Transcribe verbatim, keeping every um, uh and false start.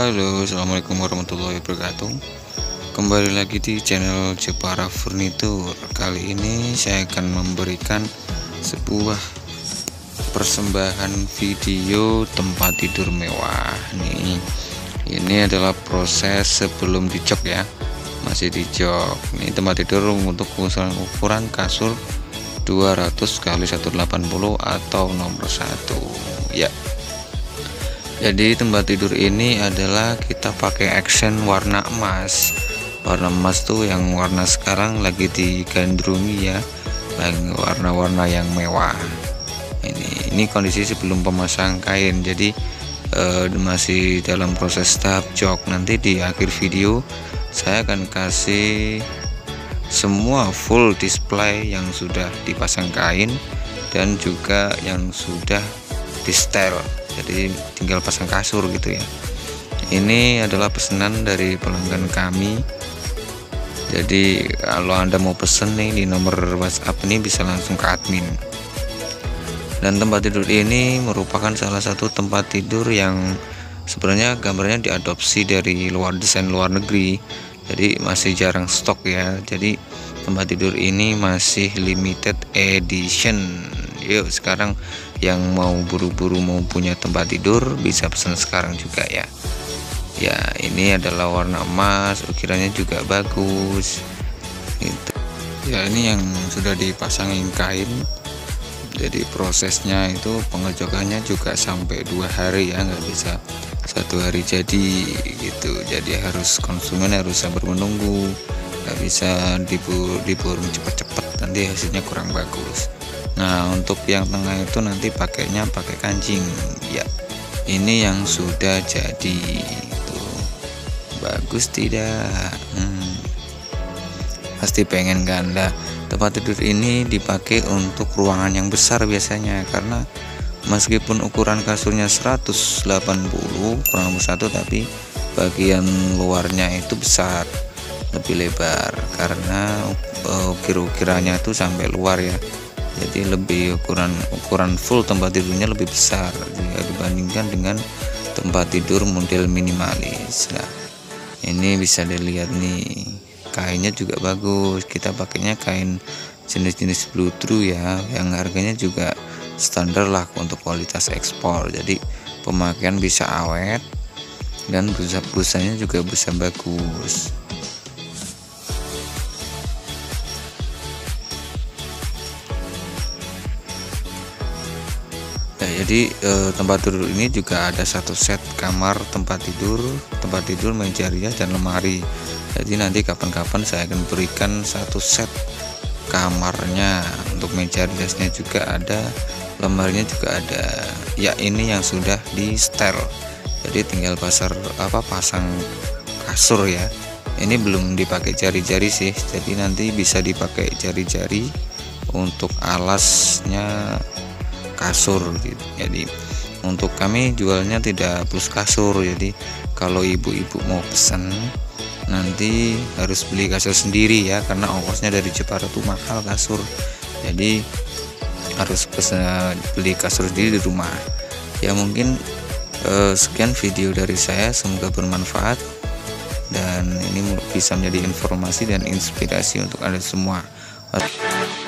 Halo, assalamualaikum warahmatullahi wabarakatuh. Kembali lagi di channel Jepara Furnitur. Kali ini saya akan memberikan sebuah persembahan video tempat tidur mewah. Nih, ini adalah proses sebelum dicok ya, masih dicok. Ini tempat tidur untuk ukuran ukuran kasur dua ratus kali seratus delapan puluh atau nomor satu ya. Jadi tempat tidur ini adalah kita pakai accent warna emas. Warna emas tuh yang warna sekarang lagi digandrungi ya, lagi warna-warna yang mewah. Ini ini kondisi sebelum pemasang kain. Jadi eh, masih dalam proses tahap jok. Nanti di akhir video saya akan kasih semua full display yang sudah dipasang kain dan juga yang sudah di setel. Jadi tinggal pasang kasur gitu ya. Ini adalah pesanan dari pelanggan kami. Jadi kalau Anda mau pesen nih di nomor WhatsApp ini bisa langsung ke admin. Dan tempat tidur ini merupakan salah satu tempat tidur yang sebenarnya gambarnya diadopsi dari luar desain luar negeri. Jadi masih jarang stok ya. Jadi tempat tidur ini masih limited edition. Yuk sekarang yang mau buru-buru mau punya tempat tidur bisa pesan sekarang juga ya. Ya ini adalah warna emas, ukirannya juga bagus gitu. Ya ini yang sudah dipasangin kain. Jadi prosesnya itu pengecokannya juga sampai dua hari ya, nggak bisa satu hari jadi gitu. Jadi harus konsumen harus sabar menunggu, nggak bisa diburu diburu cepat-cepat, nanti hasilnya kurang bagus. Nah untuk yang tengah itu nanti pakainya pakai kancing ya. Ini yang sudah jadi tuh, bagus tidak? Hmm, pasti pengen kan. Nah, tempat tidur ini dipakai untuk ruangan yang besar biasanya, karena meskipun ukuran kasurnya seratus delapan puluh kurang lebih satu, tapi bagian luarnya itu besar, lebih lebar, karena ukir-ukirannya itu sampai luar ya. Jadi lebih ukuran ukuran full tempat tidurnya lebih besar jika dibandingkan dengan tempat tidur model minimalis. Nah ini bisa dilihat nih, kainnya juga bagus. Kita pakainya kain jenis-jenis blue true ya, yang harganya juga standar lah untuk kualitas ekspor. Jadi pemakaian bisa awet dan busa-busanya juga busa bagus. Nah, jadi eh, tempat tidur ini juga ada satu set kamar tempat tidur, tempat tidur, meja rias dan lemari. Jadi nanti kapan-kapan saya akan berikan satu set kamarnya. Untuk meja riasnya juga ada, lemarinya juga ada. Ya ini yang sudah di setel. Jadi tinggal pasar apa pasang kasur ya. Ini belum dipakai jari-jari sih. Jadi nanti bisa dipakai jari-jari untuk alasnya kasur gitu. Jadi untuk kami jualnya tidak plus kasur. Jadi kalau ibu-ibu mau pesan nanti harus beli kasur sendiri ya, karena ongkosnya dari Jepara tuh mahal kasur. Jadi harus pesan beli kasur sendiri di rumah. Ya mungkin eh, sekian video dari saya, semoga bermanfaat dan ini bisa menjadi informasi dan inspirasi untuk Anda semua.